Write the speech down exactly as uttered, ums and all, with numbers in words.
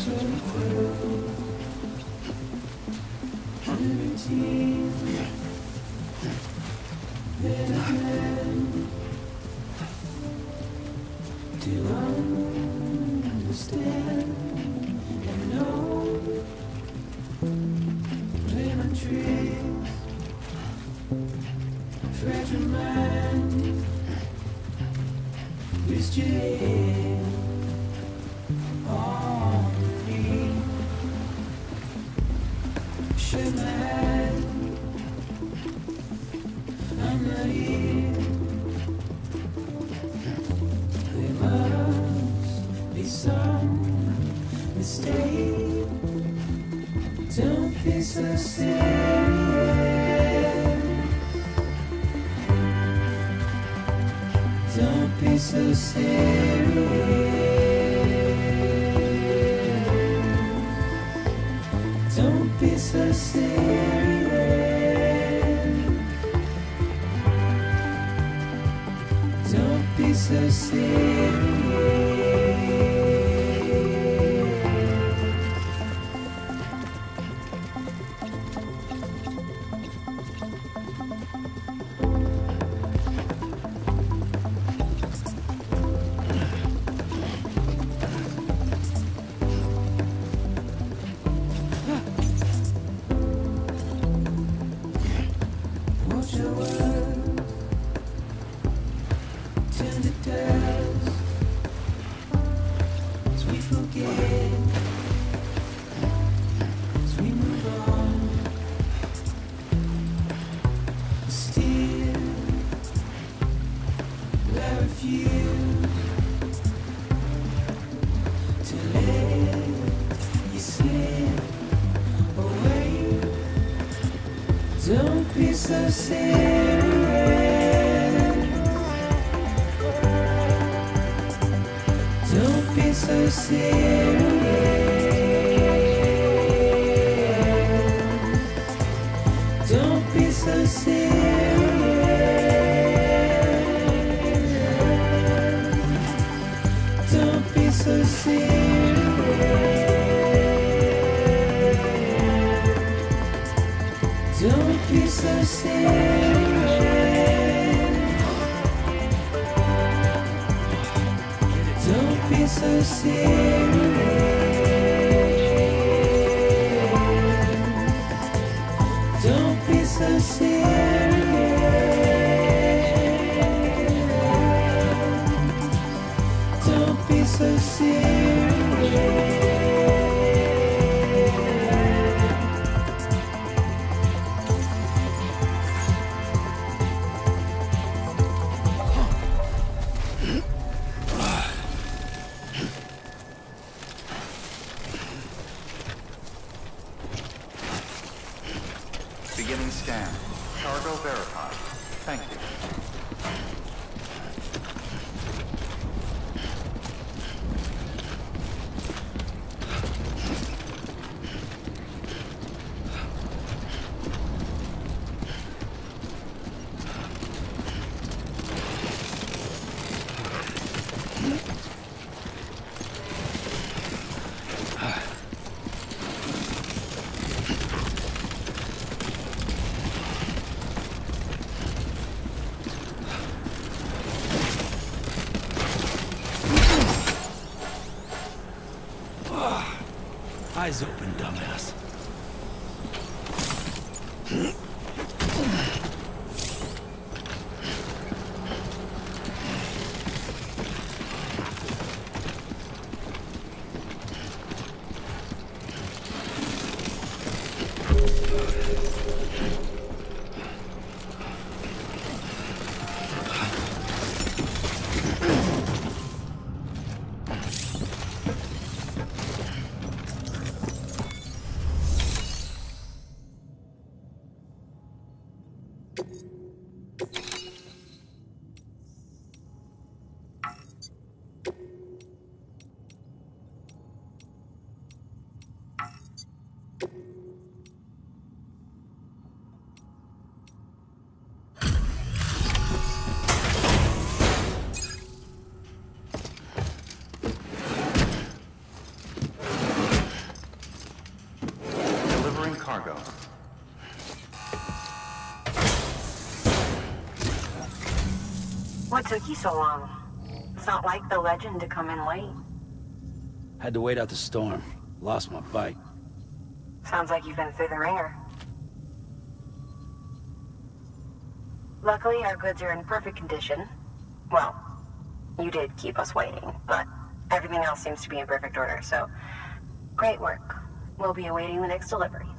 Beginning scan. Cargo verified. Thank you. Eyes open, dumbass. What took you so long? It's not like the legend to come in late. Had to wait out the storm. Lost my bike. Sounds like you've been through the ringer. Luckily, our goods are in perfect condition. Well, you did keep us waiting, but everything else seems to be in perfect order, so great work. We'll be awaiting the next delivery.